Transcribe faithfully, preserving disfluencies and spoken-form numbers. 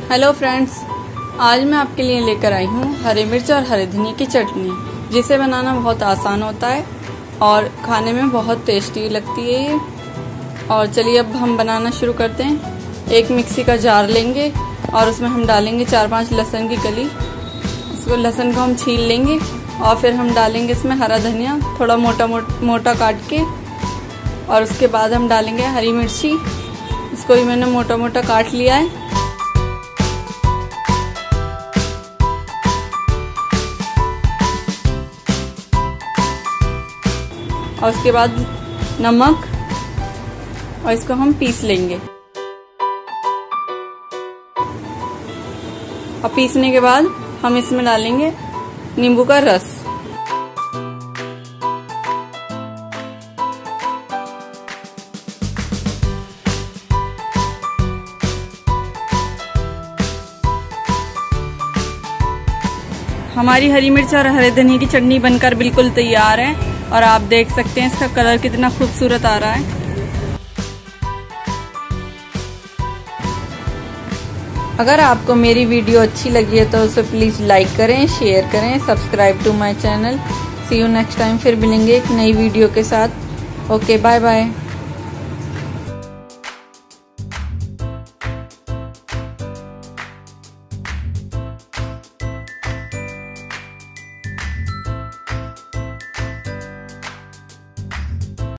Hello friends, आज मैं आपके लिए लेकर आई हूँ हरी मिर्च और हरी धनिया की चटनी, जिसे बनाना बहुत आसान होता है और खाने में बहुत टेस्टी लगती है ये। और चलिए अब हम बनाना शुरू करते हैं। एक मिक्सी का जार लेंगे और उसमें हम डालेंगे चार पांच लहसुन की कली। इसको लहसुन को हम छील लेंगे और फिर हम डालेंगे इसमें हरा धनिया थोड़ा मोटा मोटा मोटा काट के, और उसके बाद हम डालेंगे हरी मिर्ची। इसको भी मैंने मोटा मोटा काट लिया है। और उसके बाद नमक, और इसको हम पीस लेंगे। और पीसने के बाद हम इसमें डालेंगे नींबू का रस। हमारी हरी मिर्च और हरे धनिया की चटनी बनकर बिल्कुल तैयार है और आप देख सकते हैं इसका कलर कितना खूबसूरत आ रहा है। अगर आपको मेरी वीडियो अच्छी लगी है तो उसे प्लीज़ लाइक करें, शेयर करें, subscribe to my channel. See you next time. फिर मिलेंगे एक नई वीडियो के साथ। Okay, bye bye.